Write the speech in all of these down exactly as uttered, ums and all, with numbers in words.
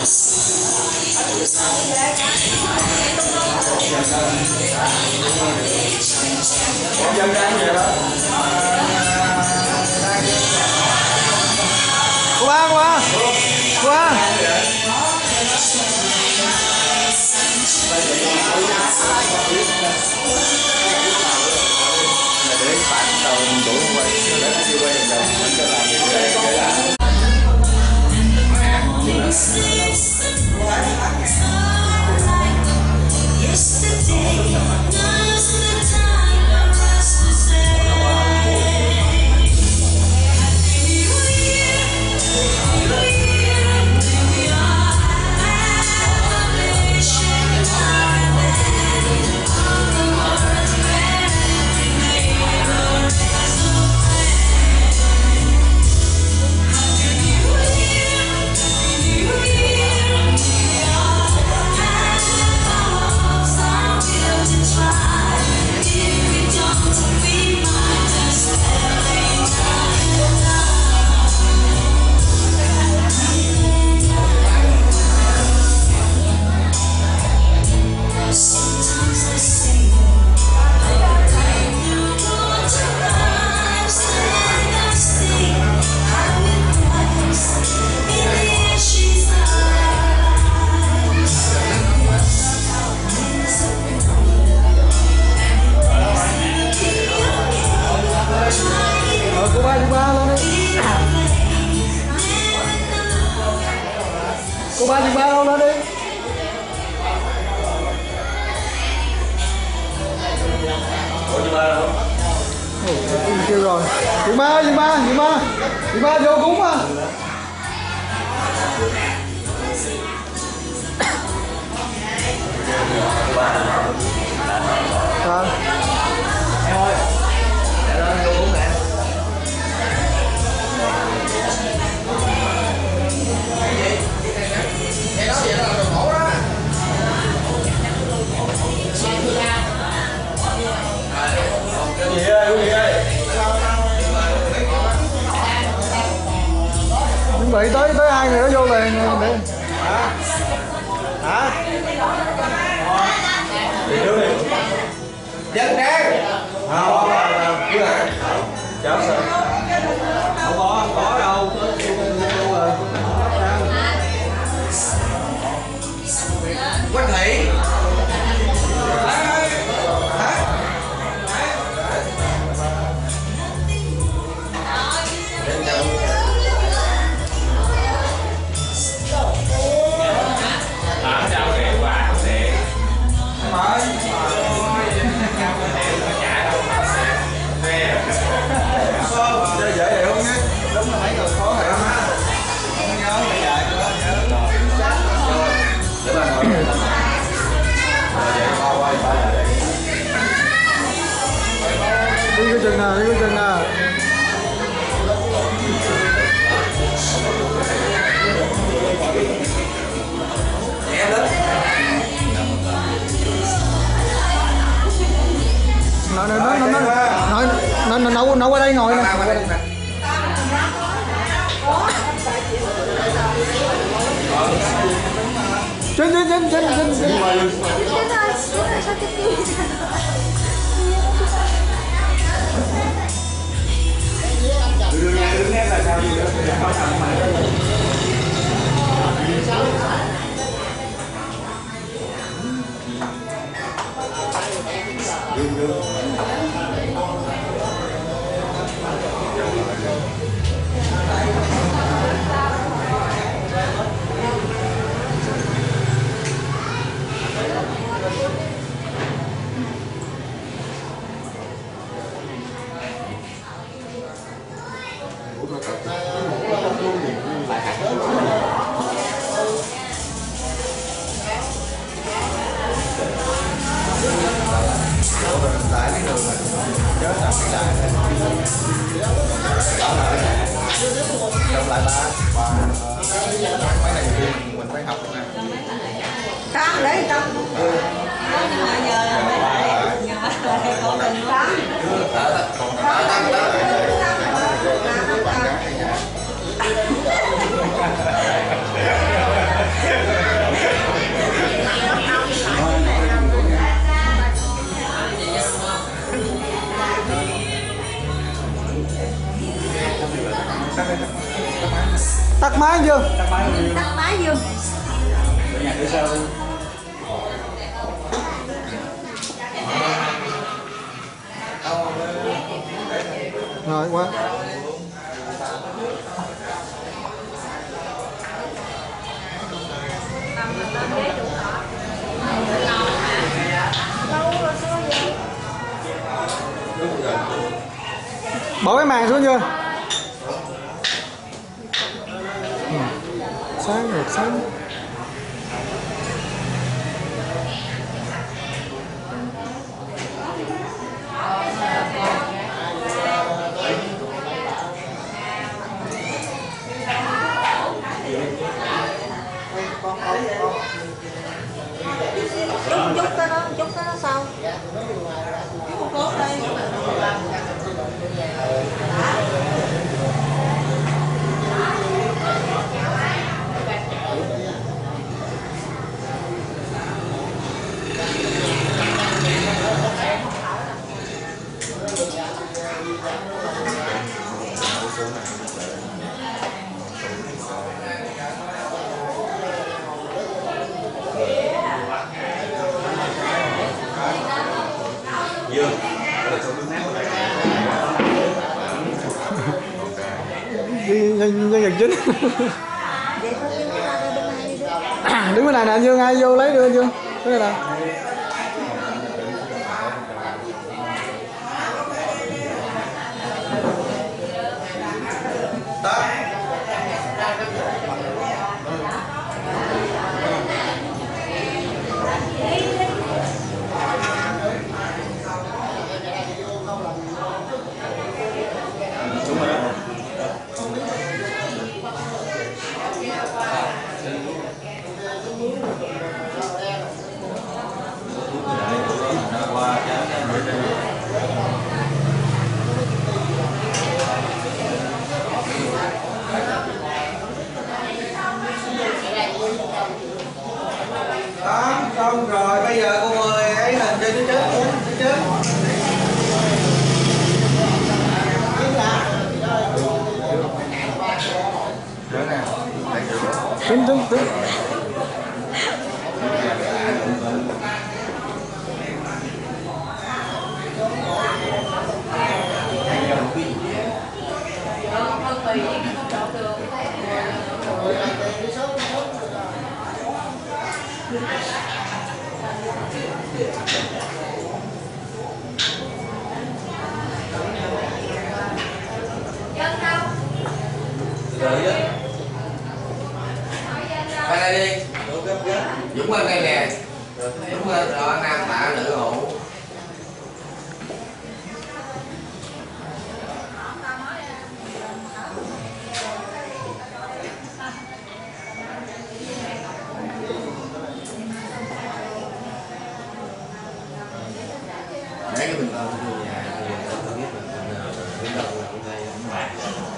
Dân đang vậy đó. Qua qua qua để bạn đầu đủ quay để nó đi quay đầu mình cho làm gì để làm. Cô ba chị ba đâu đó đi. Ủa chị ba đâu? Ồ, kêu rồi. Chị ba, chị ba, chị ba. Chị ba vô cúng à. À. Em ơi. Để đó vô cúng nè. Gì ơi, gì ơi. Chuẩn bị tới tới hai người đó vô liền để. Hả? Hả? Đi trước đi. Dân trang. Không, cứ lại. Cháu sao? Không có, không có đâu. Quách Thị. Đi cái chừng nào, đi cái chừng nào. Nó nó nó nó nó nó nấu nấu qua đây ngồi nè. Trên trên trên trên trên. Đứng nghe, đứng nghe là sao gì nữa? Không thằng mà. Đứng đứng. Để sao đi. Rồi quá. Bỏ cái màn xuống chưa? Ừ. Sáng rồi, sáng. Chút chút cái đó, chút cái đó sao? Cốt đây. Dương, là số nước mát ở đây. Đi nhân nhân vật chính. Vậy thôi chứ chúng ta đi bên này đi đi. Đứng bên này nè Dương, ai vô lấy đưa Dương. Cái này nè. Đó, xong rồi bây giờ cô mời ấy hình trên phía trước, phía trước. Tính tính tính. Rồi á. Qua đây đi. Dũng qua đây nè. Dũng qua đó nam tạ nữ hữu. Đấy cái bình thường thì nhà thì tôi biết là bình đầu là cũng đây cũng bàn.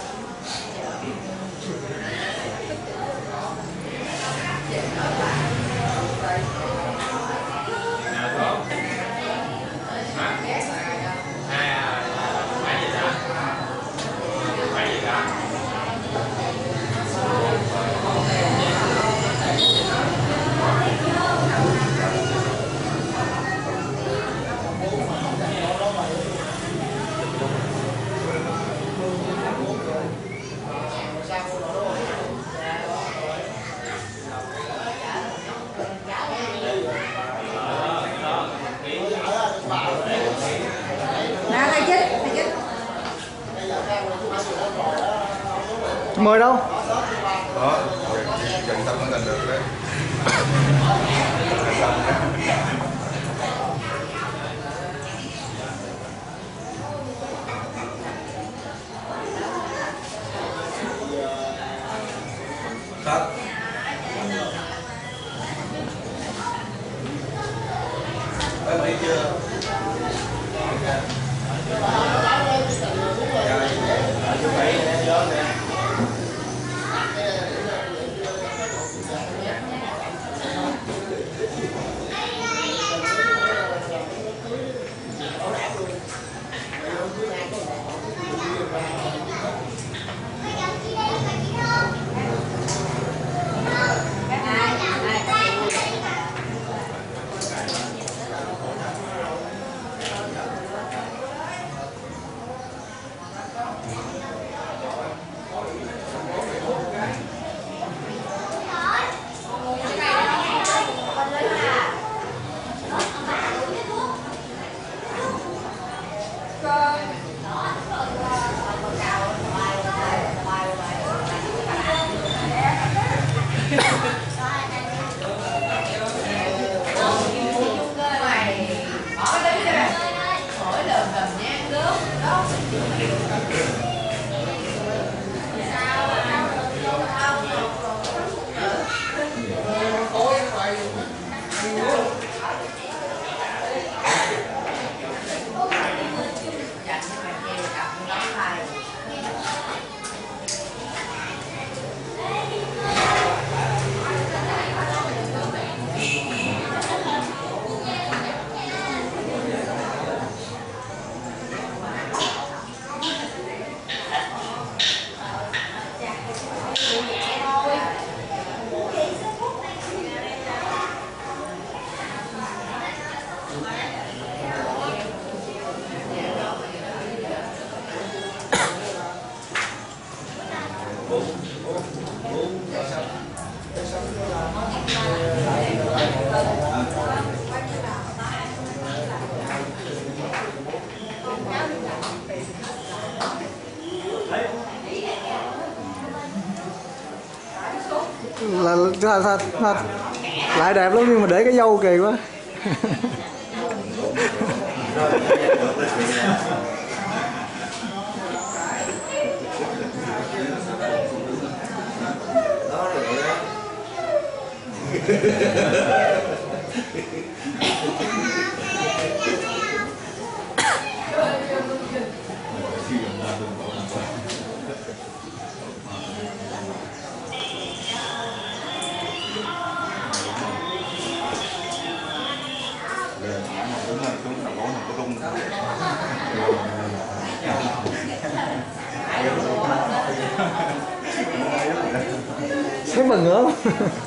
Nè thầy Chính, thầy Chính. Mời đâu? Đó, dần tâm nó thành được đấy. Thật. Em đi chưa? là sao, sao, sao lại đẹp lắm nhưng mà để cái dâu kỳ quá. Thấy mà ngứa lắm.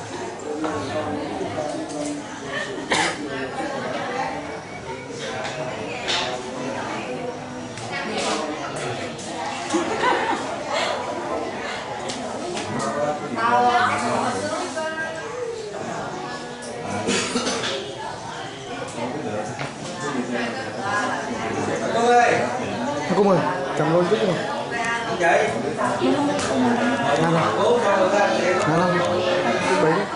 Cô ơi, Cô mời cầm luôn chút luôn. vậy Nè nè. cố cho người ta Nè nè. Bị đấy.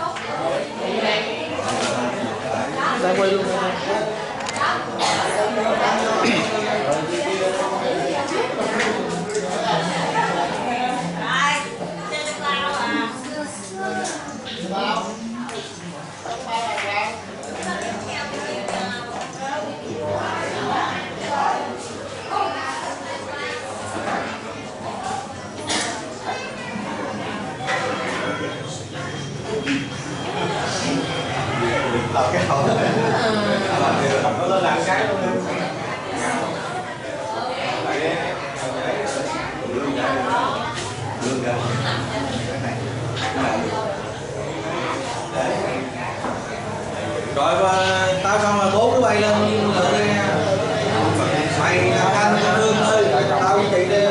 Đang quay luôn. cái hậu nó lên làm cái luôn rồi tao xong là bố cứ bay lên lượn đi nha, mày làm canh cho thương ơi, tao với chị đi.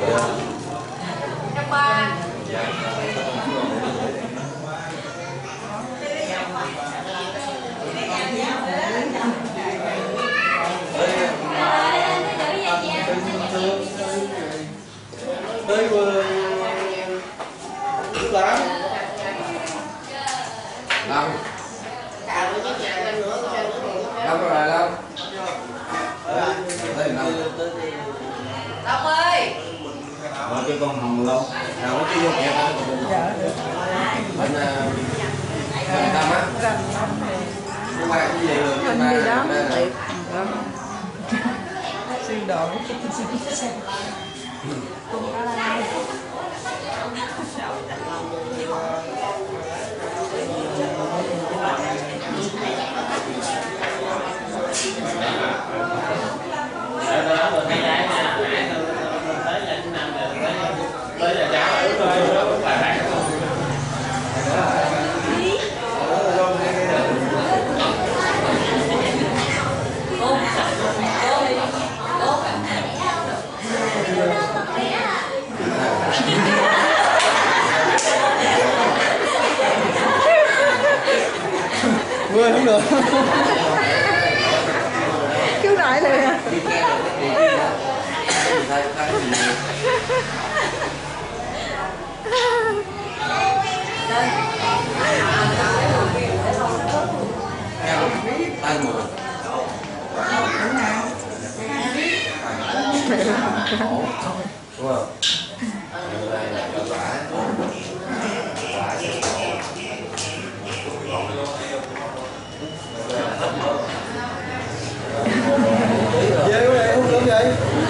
Các ba. Tới nước lắm. Long. Long có rồi Long. Tới Long. Long ơi. Rồi cho con Hồng Long. Nào nó chưa vô kẹp hả? Dạ được. Bên bên Tâm á. Cái ba cái gì rồi? Cái ba Đi đó đây tiệc. Xuyên đồ. Mưa không được. Cứu đại liền à. tay mùa. Đúng không? Đây là quả quả Về cái này không cơm vậy?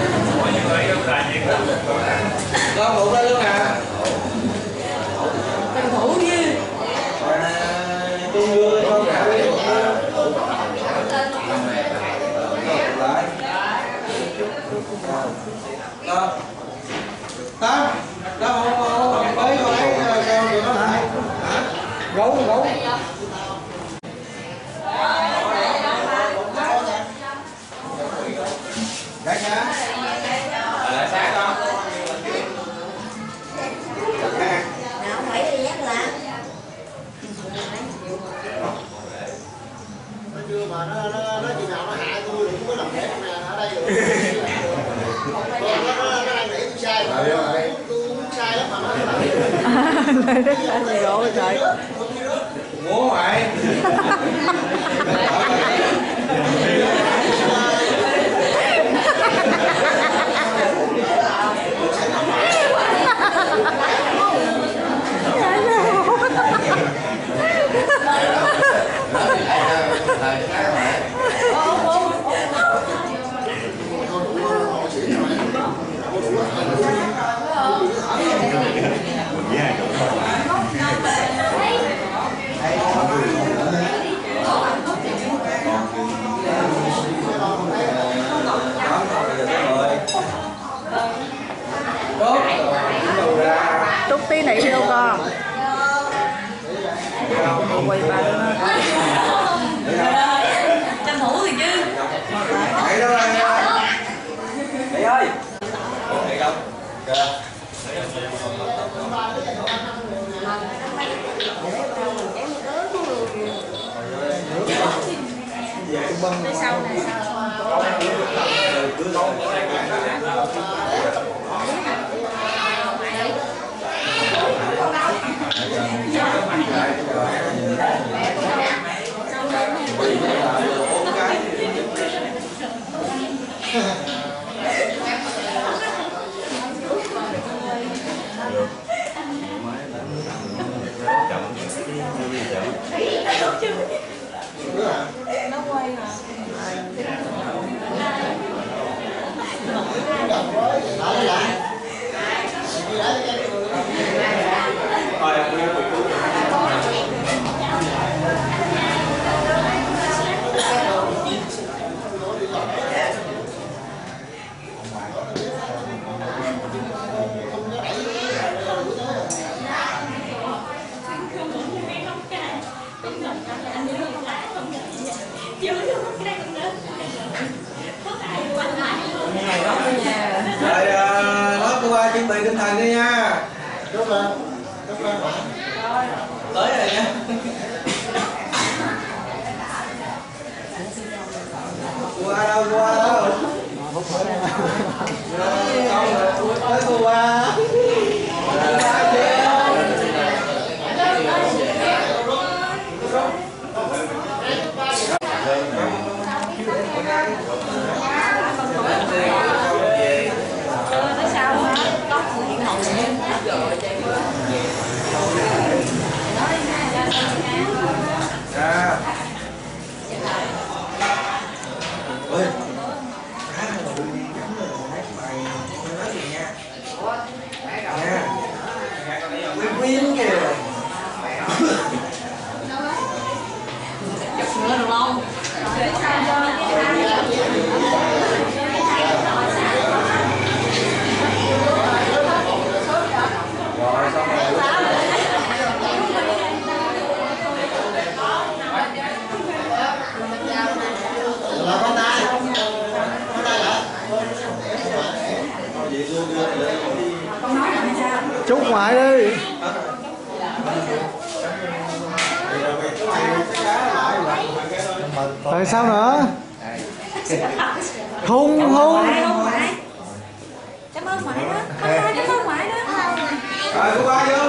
Con ngủ ra luôn nè. Tranh thủ đi. Tôi đưa con gà đi. Lại. Đó. Đó. Đó không không mấy con ấy sao tụi nó lại. Hả? Gấu gấu. Gái nha. Lại sáng con. Nào không phải đi nhắc lại. Nó chưa mà nó nó nó chừng nào nó hại tôi thì tôi mới làm thế nè ở đây rồi. nó nó nó đang nghĩ tôi sai mà tôi tôi sai lắm mà nó Gấu trời. Múa mày. Trúc tí này đâu con. Quay ba nó. Tranh thủ thì chứ. Mày đâu rồi nha. Mày ơi. Mày đâu? Kìa. Sau này sau. Nó quay hả? chuẩn bị tinh thần đi nha. Chúc lên. Chúc lên bạn. Tới rồi nha. Qua đâu, qua đâu. Tới cô qua. Qua chưa? Nói sao hả? Có chuyện hậu nhiên. À. Ơi. Quyên kìa. Chụp nữa được không? Rồi xong rồi. Là con tay. Con tay hả? Chúc ngoại đi. Rồi sao nữa? Hung hung. Cảm ơn ngoại đó. Cảm ơn ngoại đó. Rồi cô qua vô.